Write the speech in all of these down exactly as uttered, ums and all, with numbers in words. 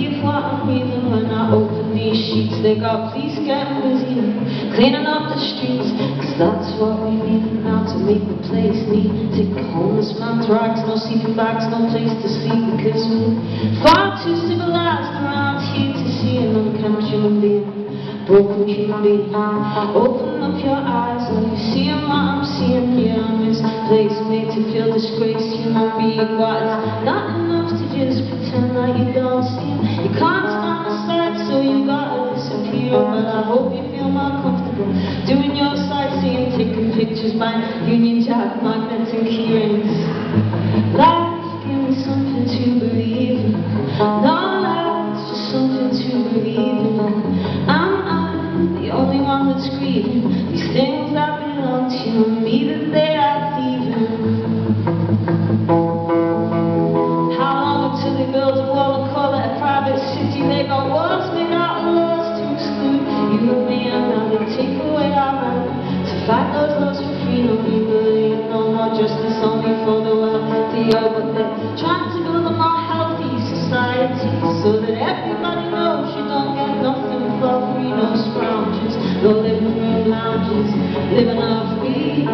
believe what I'm reading when I open these sheets. They got police getting busy cleaning up the streets, cause that's what we need now to make the place neat. Take the homeless man's rags, no sleeping bags, no place to sleep, because we're far too civilized around here to see an unkempt human being, broken human being. Open up your eyes, are you seeing what I'm seeing? Yeah, I'm misplaced, made to feel disgraced human being, but it's not enough to just pretend like you don't see him. You can't stand the sight, so you gotta disappear. But I hope you feel more comfortable doing your sightseeing, taking pictures by Union Jack magnets and key rings. Life, give me something to believe in. No, life's just something to believe in. I'm not the only one that's grieving these things that belong to me, that they are thieving. How long until they build a wall and call it a private city? They got walls made out of laws to exclude you and me, and now they take away our right to fight those laws for freedom. We believe no more justice only for the wealthy, oh, but they're trying to build a more healthy society so that everybody knows you don't get nothing for free. No scrounges, no living room lounges, living off free.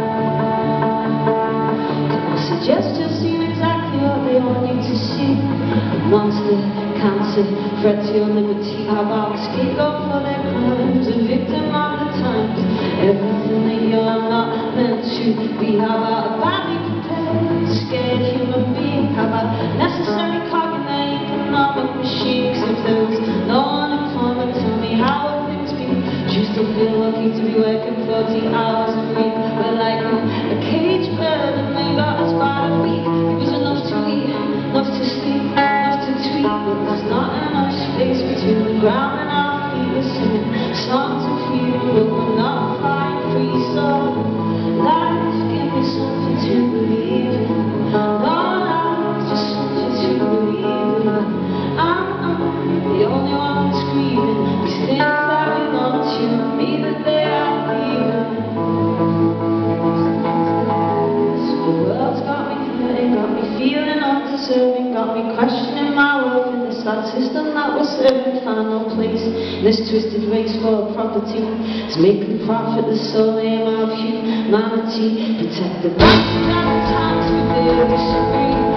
Can I suggest you've seen exactly what they want you to see? A monster, cancer, threat to your liberty. How about a scapegoat for their crimes, a victim of the times, everything that you're not meant to be? How about a badly prepared, scared human being? How about necessary cog in their economic machine? 'Cause if there was no unemployment, tell me how would things be? Do you still feel lucky to be working forty hours a week? We're like a, a caged bird and they got us by the beak. It was enough to eat, enough to sleep, enough to tweet, but there's not enough space between the ground and our feet. We're singing songs of freedom, but we're not flying free. So life, give me something to believe in. No, life's just something to believe in. I'm, I'm the only one that's grieving these things that belong to me, that they are thieving. So the world's got me hurting, got me feeling undeserving, got me questioning my worth in this sad system that we're serving. Find no place in this twisted race for property. It's making profit the sole aim of humanity. Protect the best at the times we dare disagree.